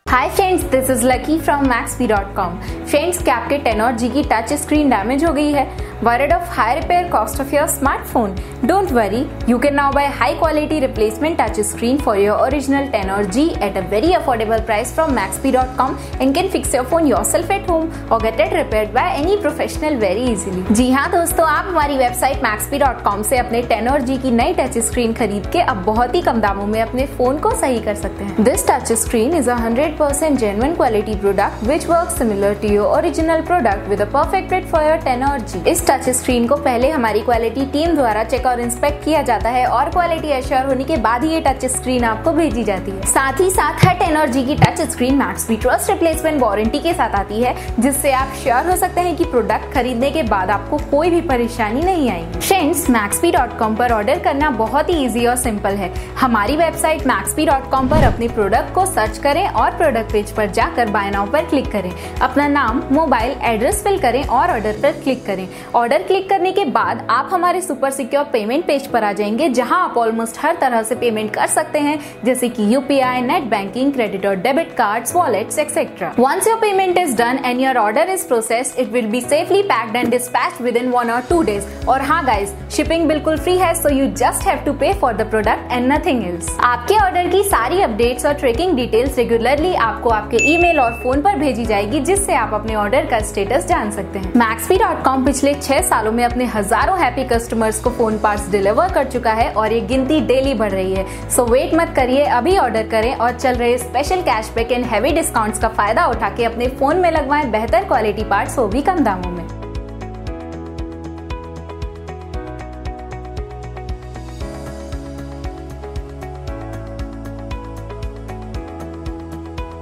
Hi friends, this is Lucky from maxp.com। Friends, क्या आपके 10 और जी की टच स्क्रीन डैमेज हो गई है? Worried of high repair cost of your smartphone? Don't worry, you can now buy high quality replacement touch screen for your original 10 or G at a very affordable price from maxp.com and can fix your phone yourself at home or get it repaired by any professional very easily। जी हाँ दोस्तों, आप हमारी website maxp.com से अपने 10 और G की नई touch screen खरीद के अब बहुत ही कम दामों में अपने फोन को सही कर सकते हैं। This touch screen is a 100% genuine quality product which works similar to your original product with a perfect fit for your 10 or G। इस टच स्क्रीन को पहले हमारी क्वालिटी टीम द्वारा चेक और इंस्पेक्ट किया जाता है और क्वालिटी एश्योर होने के बाद ही ये टच स्क्रीन आपको भेजी जाती है। साथ ही साथ हर 10 और जी की touch screen Maxp trust replacement warranty के साथ आती है, जिससे आप श्योर हो सकते हैं कि प्रोडक्ट खरीदने के बाद आपको कोई भी परेशानी नहीं आएगी। फ्रेंड्स, maxp.com पर ऑर्डर करना बहुत ही इजी और सिंपल है। हमारी वेबसाइट maxp.com पर अपने प्रोडक्ट को सर्च करें और प्रोडक्ट पेज पर जाकर बाय नाउ पर क्लिक करें। अपना नाम, मोबाइल, एड्रेस फिल करें और ऑर्डर पर क्लिक करें। ऑर्डर क्लिक करने के बाद आप हमारे सुपर सिक्योर पेमेंट पेज पर आ जाएंगे, जहां आप ऑलमोस्ट हर तरह से पेमेंट कर सकते हैं, जैसे कि यूपीआई, नेट बैंकिंग, क्रेडिट और debit cards, wallets etcetera. Once your payment is done and your order is processed, it will be safely packed and dispatched within 1 or 2 days। और हाँ गाइस, शिपिंग बिल्कुल free है, so you just have to pay for the product and nothing else. आपके order की सारी updates और tracking details regularly आपको आपके ईमेल और फोन पर भेजी जाएगी, जिससे आप अपने ऑर्डर का स्टेटस जान सकते हैं। maxp.com पिछले 6 सालों में अपने हजारों हैप्पी कस्टमर्स को फोन पार्ट्स डिलीवर कर चुका है और ये गिनती डेली बढ़ रही है। सो वेट मत करिए, अभी ऑर्डर करें और चल रहे special cashback and heavy discounts का फायदा उठा के अपने फोन में लगवाएं बेहतर क्वालिटी पार्ट्स, वो भी कम दामों में।